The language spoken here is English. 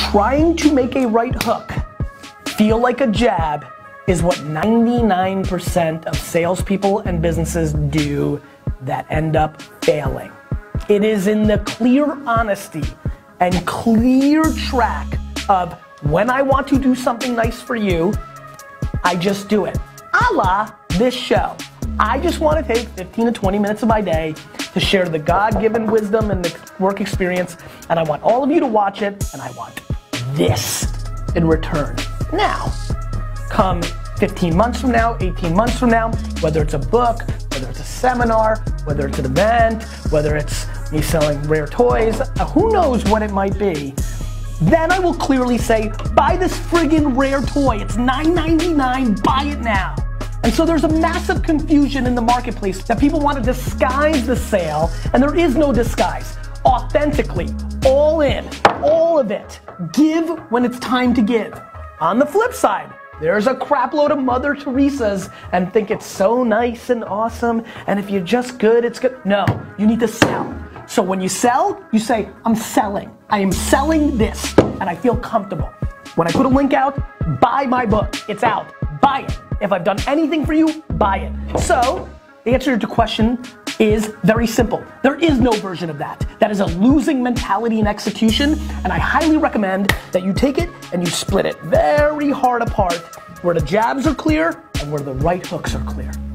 Trying to make a right hook feel like a jab is what 99% of salespeople and businesses do that end up failing. It is in the clear honesty and clear track of when I want to do something nice for you, I just do it. A la this show. I just want to take 15 to 20 minutes of my day to share the God-given wisdom and the work experience, and I want all of you to watch it, and I want this in return. Now, come 15 months from now, 18 months from now, whether it's a book, whether it's a seminar, whether it's an event, whether it's me selling rare toys, who knows what it might be, then I will clearly say, buy this friggin' rare toy. It's $9.99, buy it now. And so there's a massive confusion in the marketplace that people want to disguise the sale, and there is no disguise. Authentically, all in, all of it. Give when it's time to give. On the flip side, there's a crap load of Mother Teresa's and think it's so nice and awesome, and if you're just good, it's good. No, you need to sell. So when you sell, you say, I'm selling. I am selling this, and I feel comfortable. When I put a link out, buy my book. It's out. Buy it. If I've done anything for you, buy it. So, the answer to your question is very simple. There is no version of that. That is a losing mentality and execution, and I highly recommend that you take it and you split it very hard apart where the jabs are clear and where the right hooks are clear.